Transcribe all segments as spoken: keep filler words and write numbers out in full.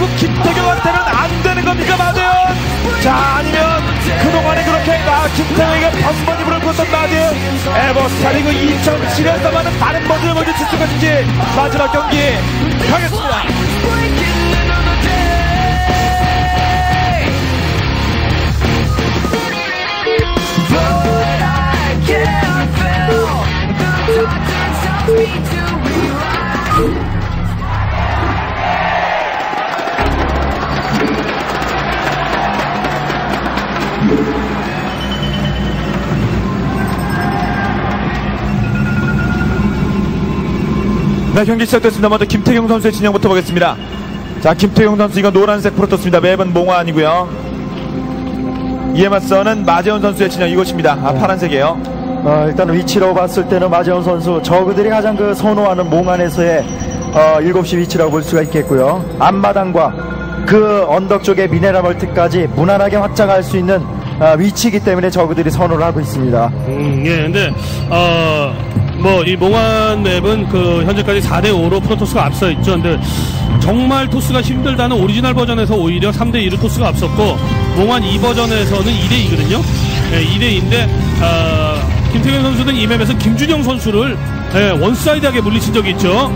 김태경한테는 안 되는 겁니까, 마재현? 자, 아니면 그동안에 그렇게 아, 김태경에게 번번이 부를 걷던 마재현 에버스타리그 이천칠에서만은 다른 모습을 보여줄 수 있을지 마지막 경기 가겠습니다. 네, 경기 시작됐습니다. 먼저 김태경 선수의 진영부터 보겠습니다. 자, 김태경 선수 이거 노란색 프로토스입니다. 매번 몽화 아니고요. 이에 맞서는 마재현 선수의 진영 이것입니다. 아, 파란색이에요. 어, 일단 위치로 봤을 때는 마재현 선수 저그들이 가장 그 선호하는 몽안에서의 어, 일곱 시 위치라고 볼 수가 있겠고요. 앞마당과 그 언덕 쪽의 미네랄 멀티까지 무난하게 확장할 수 있는 어, 위치이기 때문에 저그들이 선호를 하고 있습니다. 음, 예, 근데 어, 뭐 이 몽환 맵은 그 현재까지 사 대 오로 프로토스가 앞서 있죠. 근데 정말 토스가 힘들다는 오리지널 버전에서 오히려 삼 대 이로 토스가 앞섰고 몽환 이 버전에서는 이 대 이거든요. 예, 이 대 이인데 어, 김태경 선수는 이 맵에서 김준영 선수를 예, 원사이드하게 물리친 적이 있죠.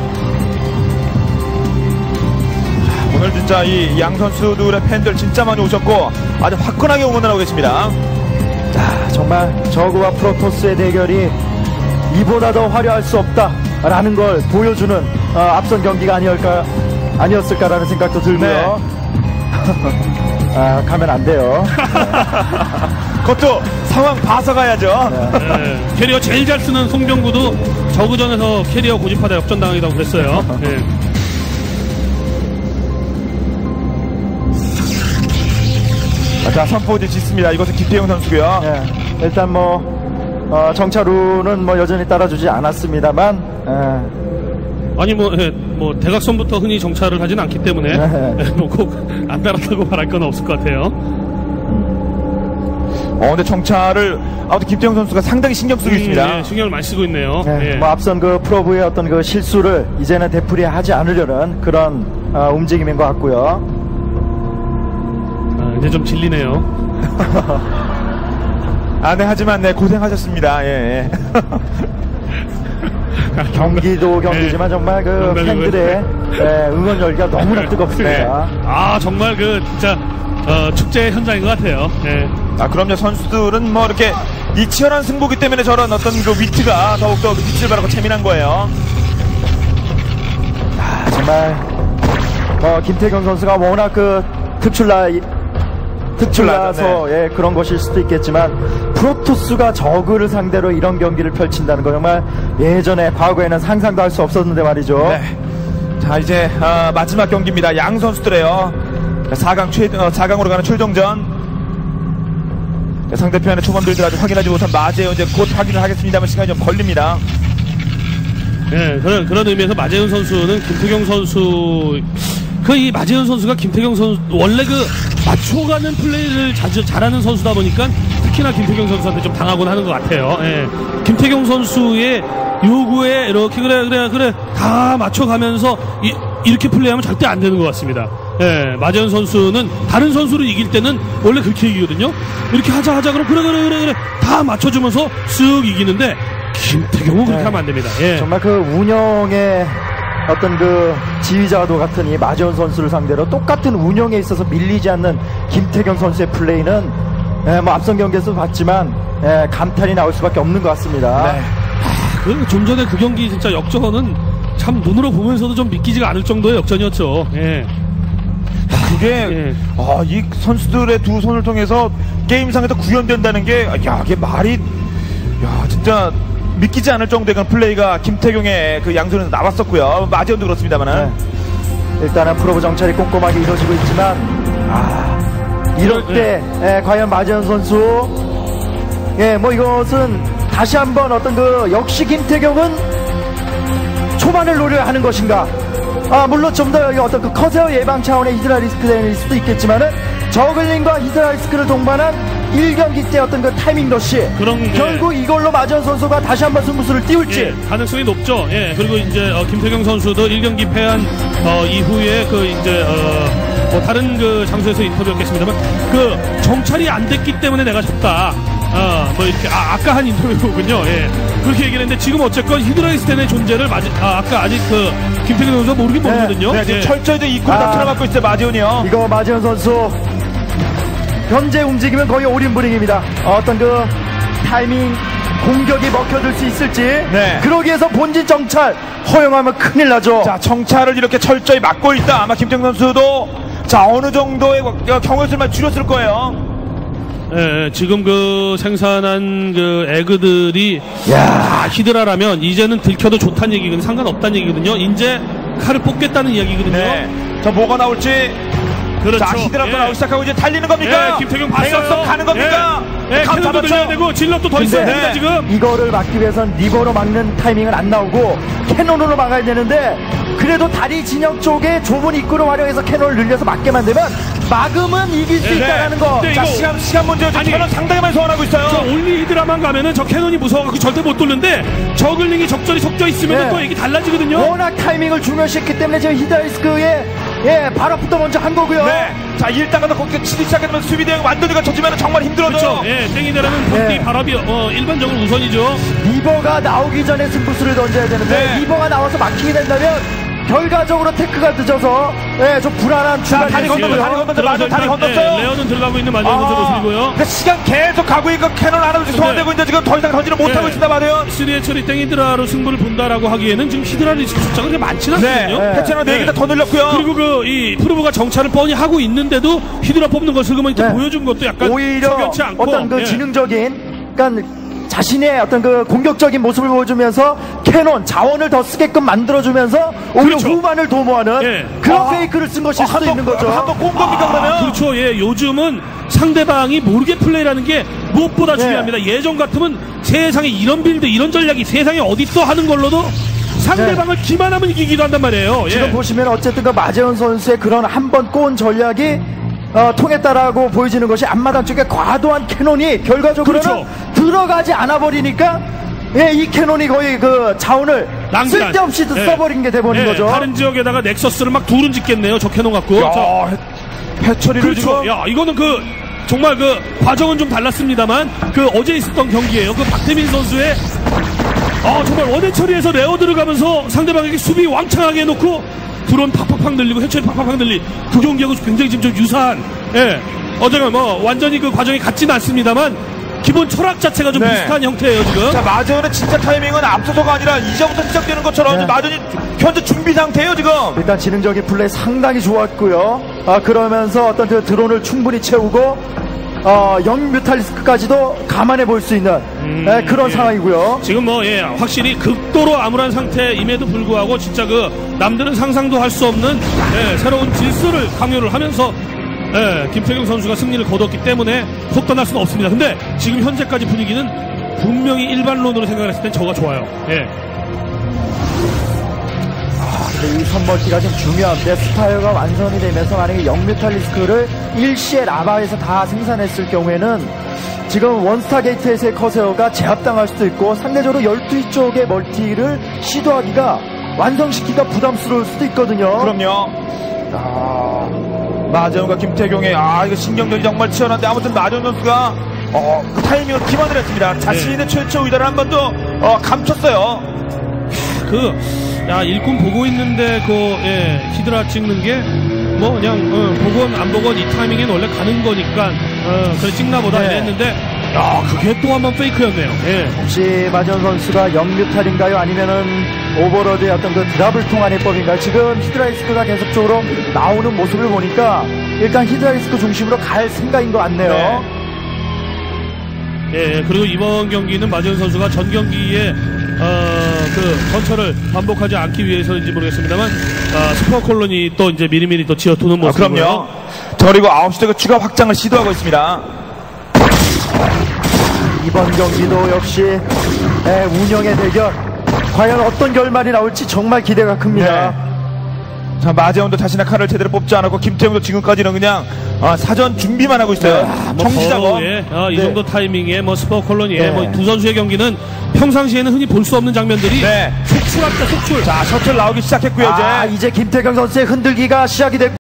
오늘 진짜 이 양 선수들의 팬들 진짜 많이 오셨고 아주 화끈하게 응원을 하고 계십니다. 자, 정말 저그와 프로토스의 대결이 이보다 더 화려할 수 없다라는 걸 보여주는 어, 앞선 경기가 아니었을까, 아니었을까라는 생각도 들고요. 네. 아, 가면 안 돼요. 그것도 상황 봐서 가야죠. 네. 네. 캐리어 제일 잘 쓰는 송병구도 저그전에서 캐리어 고집하다 역전당하기도 그랬어요. 네. 자, 선포지 짓습니다. 이것은 김태형 선수고요. 네. 일단 뭐 어, 정찰우는 뭐 여전히 따라주지 않았습니다만, 에. 아니 뭐, 예, 뭐 대각선부터 흔히 정찰을 하진 않기 때문에 예, 뭐 꼭 안 따랐다고 말할 건 없을 것 같아요. 어, 근데 정찰을 아무튼 김태형 선수가 상당히 신경 쓰고 음, 있습니다. 예, 신경을 많이 쓰고 있네요. 네. 예. 뭐 앞선 그 프로브의 어떤 그 실수를 이제는 되풀이하지 않으려는 그런 어, 움직임인 것 같고요. 아, 이제 좀 질리네요. 아, 네, 하지만 네, 고생하셨습니다. 예, 예. 경기도 경기지만 네. 정말 그 팬들의 네, 응원 열기가 너무나 뜨겁습니다. 네. 아, 정말 그 진짜 어, 축제 현장인 것 같아요. 네. 아, 그럼요. 선수들은 뭐 이렇게 이 치열한 승부기 때문에 저런 어떤 그 위트가 더욱더 빛을 발하고 재미난 거예요. 아, 정말 어, 김태경 선수가 워낙 그 특출나 특출나서 네. 예, 그런 것일 수도 있겠지만 프로토스가 저그를 상대로 이런 경기를 펼친다는 거 정말 예전에 과거에는 상상도 할 수 없었는데 말이죠. 네. 자, 이제 어, 마지막 경기입니다. 양 선수들이에요. 사 강 최, 어, 사 강으로 가는 최종전. 상대편의 초반 빌드를 아직 확인하지 못한 마재현 이제 곧 확인을 하겠습니다만 시간이 좀 걸립니다. 네, 그런 그런 의미에서 마재현 선수는 김태경 선수 그 이 마재현 선수가 김태경 선수 원래 그 맞춰가는 플레이를 자주 잘하는 선수다 보니까 특히나 김태경 선수한테 좀 당하곤 하는 것 같아요. 예. 김태경 선수의 요구에 이렇게 그래 그래 그래 다 맞춰가면서 이, 이렇게 플레이하면 절대 안 되는 것 같습니다. 예, 마재현 선수는 다른 선수를 이길 때는 원래 그렇게 이기거든요. 이렇게 하자 하자 그럼 그래 그래 그래 그래 다 맞춰주면서 쓱 이기는데 김태경은 그렇게 네. 하면 안 됩니다. 예. 정말 그 운영의 어떤 그 지휘자와도 같은 이 마재현 선수를 상대로 똑같은 운영에 있어서 밀리지 않는 김태경 선수의 플레이는 예, 뭐 앞선 경기에서도 봤지만 예, 감탄이 나올 수밖에 없는 것 같습니다. 네. 아, 그 좀 전에 그 경기 진짜 역전은 참 눈으로 보면서도 좀 믿기지가 않을 정도의 역전이었죠. 예. 그게 예. 아, 이 선수들의 두 손을 통해서 게임상에서 구현된다는 게 야, 이게 말이 야, 진짜 믿기지 않을 정도의 그런 플레이가 김태경의 그 양손에서 나왔었고요. 마재현도 그렇습니다만은 네. 일단은 프로브 정찰이 꼼꼼하게 이루어지고 있지만 아, 이럴 때 네. 예, 과연 마재현 선수 예, 뭐 이것은 다시 한번 어떤 그 역시 김태경은 초반을 노려야 하는 것인가. 아, 물론 좀 더 어떤 그 커세어 예방 차원의 히드라 리스크일 수도 있겠지만은 저글링과 히드라 리스크를 동반한 일 경기 때 어떤 그 타이밍 러시 그런 결국 예. 이걸로 마재현 선수가 다시 한번 승부수를 띄울지 예, 가능성이 높죠. 예, 그리고 이제 어, 김태경 선수도 일 경기 패한 어, 이후에 그 이제 어, 뭐 다른 그 장소에서 인터뷰였겠습니다만 그 정찰이 안 됐기 때문에 내가 졌다. 아, 뭐 이렇게 아, 아까 한 인터뷰군요. 예. 그렇게 얘기를 했는데 지금 어쨌건 히드라이스텐의 존재를 맞이, 아, 아까 아직 그 김태균 선수가 모르긴 네. 모르거든요. 네, 지금 예. 철저히 입구를 다 아. 틀어막고 있어요, 마지온이요. 이거 마지현 선수 현재 움직이면 거의 올인브링입니다. 어떤 그 타이밍 공격이 먹혀들 수 있을지. 네. 그러기 위해서 본진 정찰 허용하면 큰일 나죠. 자, 정찰을 이렇게 철저히 막고 있다. 아마 김태경 선수도 자, 어느 정도의 경우수만 줄였을 거예요. 예, 지금 그 생산한 그 에그들이 야 히드라라면 이제는 들켜도 좋다는 얘기거든요. 상관없다는 얘기거든요. 이제 칼을 뽑겠다는 이야기거든요. 네. 자, 뭐가 나올지. 그렇죠. 자, 히드라도 예. 나오기 시작하고 이제 달리는 겁니까? 예, 김태경 봤어요. 대각선 가는 겁니까? 예, 예, 감 캐논도 잡았죠? 늘려야 되고 질럿도 더 있어야 근데, 됩니다 네. 지금. 이거를 막기 위해선 리버로 막는 타이밍은 안 나오고 캐논으로 막아야 되는데, 그래도 다리 진영 쪽에 좁은 입구를 활용해서 캐논을 늘려서 막게 만들면 막으면 이길 수 네, 있다는 거. 네. 자, 이거- 시간, 시간 문제죠. 아니, 캐논 상당히 많이 소환하고 있어요. 저 올리 히드라만 가면은 저 캐논이 무서워갖고 절대 못 뚫는데 저글링이 적절히 섞여 있으면 네. 또 얘기 달라지거든요. 워낙 타이밍을 중요시했기 때문에 지금 히드라이스크에 예, 바로 앞부터 먼저 한 거고요. 네. 자, 일단 가서 거기 치기 시작하면 수비 대응 완전히가 젖으면 정말 힘들어져. 그렇죠. 예, 땡이대라는 본디 네. 바람이 어, 일반적으로 우선이죠. 리버가 나오기 전에 승부수를 던져야 되는데 네. 리버가 나와서 막히게 된다면 결과적으로 테크가 늦어서 예, 좀 불안한 자, 다리 출발이 건너서 다리 건너서 맞아 다리 건넜어요. 예, 레어는 들어가고 있는 마지막 선수 모습이고요. 그러니까 시간 계속 가고 있고 캐논 하나도 지금 소환되고 있는데 지금 더 이상 던지를 못하고 네. 있습니다, 마대현. 쓰리의 처리 땡이드라로 승부를 본다라고 하기에는 지금 히드라 리스크 숫자가 그렇게 많지는 네. 않거든요. 네. 해체는 네 개 다 더 늘렸고요. 그리고 그 이 프로브가 정찰을 뻔히 하고 있는데도 히드라 뽑는 것을 그만 이렇게 네. 보여준 것도 약간 오히려 석연치 않고 어떤 그 예. 지능적인, 그러니까 자신의 어떤 그 공격적인 모습을 보여주면서 캐논 자원을 더 쓰게끔 만들어주면서 오히려 그렇죠. 후반을 도모하는 예. 그런 아. 페이크를 쓴 것일 어, 수도 한 번, 있는 거죠. 한번 꼰 겁니까, 그러면? 그렇죠. 예, 요즘은 상대방이 모르게 플레이라는 게 무엇보다 네. 중요합니다. 예전 같으면 세상에 이런 빌드, 이런 전략이 세상에 어디 또 하는 걸로도 상대방을 기만하면 이기기도 한단 말이에요. 지금 예. 보시면 어쨌든 그 마재현 선수의 그런 한 번 꼬은 전략이 어, 통했다라고 보여지는 것이 앞마당 쪽에 과도한 캐논이 결과적으로는 그렇죠. 들어가지 않아 버리니까 예, 이 캐논이 거의 그 자원을 낭비한. 쓸데없이 예. 써버린 게 돼버린 예, 거죠. 다른 지역에다가 넥서스를 막 둘은 짓겠네요. 저 캐논 갖고. 자, 야, 해- 해처리를 그렇죠. 지금. 야, 이거는 그 정말 그 과정은 좀 달랐습니다만 그 어제 있었던 경기예요. 그 박태민 선수의 아 정말 원해 처리해서 레어 들어가면서 상대방에게 수비 왕창하게 해놓고 드론 팍팍팍 늘리고 해처리 팍팍팍 늘리 그 경기하고 굉장히 지금 좀 유사한 예 어제가 뭐 완전히 그 과정이 같지는 않습니다만 기본 철학 자체가 좀 네. 비슷한 형태예요 지금. 자, 마재현의 진짜 타이밍은 앞서서가 아니라 이제부터 시작되는 것처럼 네. 마재현이 현재 준비 상태예요, 지금. 일단 지능적인 플레이 상당히 좋았고요. 아, 그러면서 어떤 그 드론을 충분히 채우고 어, 영 뮤탈리스크까지도 감안해 볼 수 있는 음, 예, 그런 예. 상황이고요. 지금 뭐, 예, 확실히 극도로 암울한 상태임에도 불구하고 진짜 그 남들은 상상도 할 수 없는 예, 새로운 질서를 강요를 하면서 예, 김태경 선수가 승리를 거뒀기 때문에 속 떠날 수는 없습니다. 근데 지금 현재까지 분위기는 분명히 일반론으로 생각을 했을 땐 저가 좋아요. 예. 근데 이 선멀티가 좀 중요한데 스파이어가 완성이 되면서 만약에 영 뮤탈리스크를 일시에 라바에서 다 생산했을 경우에는 지금 원스타 게이트에서의 커세어가 제압당할 수도 있고 상대적으로 열두 시 쪽의 멀티를 시도하기가 완성시키기가 부담스러울 수도 있거든요. 그럼요. 아, 마재현과 김태경의 아 이거 신경전이 정말 치열한데 아무튼 마재현 선수가 어, 그 타이밍을 기만을 했습니다. 자신의 최초 의도를 한 번 더 어, 감췄어요. 그, 야, 일꾼 보고 있는데, 그, 예, 히드라 찍는 게, 뭐, 그냥, 어, 보건, 안 보건 이 타이밍엔 원래 가는 거니까, 어, 그래, 찍나 보다 네. 이랬는데, 야, 그게 또 한 번 페이크였네요. 예. 혹시 마지원 선수가 영 뮤탈인가요? 아니면은 오버로드의 어떤 그 드랍을 통한 해법인가요? 지금 히드라이스크가 계속적으로 나오는 모습을 보니까 일단 히드라이스크 중심으로 갈 생각인 것 같네요. 네. 예, 그리고 이번 경기는 마재현 선수가 전 경기에, 어, 그, 전철을 반복하지 않기 위해서인지 모르겠습니다만, 어, 스포 콜론이 또 이제 미리미리 또 지어두는 아, 모습이고요. 그럼요. 저 그리고 아홉 시 대 추가 확장을 시도하고 있습니다. 이번 경기도 역시 예, 운영의 대결 과연 어떤 결말이 나올지 정말 기대가 큽니다. 네. 자, 마재현도 자신의 칼을 제대로 뽑지 않았고 김태형도 지금까지는 그냥 아, 사전 준비만 하고 있어요. 뭐 정시 작업. 더, 예, 어, 이 네. 정도 타이밍에 뭐 스포 콜론이 네. 뭐 두 선수의 경기는 평상시에는 흔히 볼 수 없는 장면들이 네. 속출합니다, 속출. 자, 셔틀 나오기 시작했고요, 이제. 아, 이제 김태경 선수의 흔들기가 시작이 됐고